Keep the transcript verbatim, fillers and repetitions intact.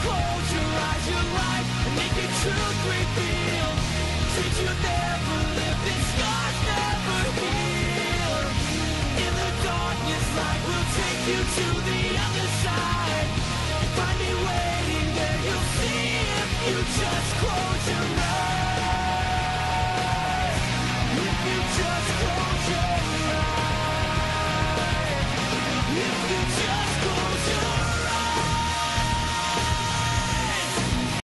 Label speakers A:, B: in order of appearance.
A: close your eyes, your life, and make your truth reveal. Dreams you never lived, and scars never heal. In the darkness, light will take you to the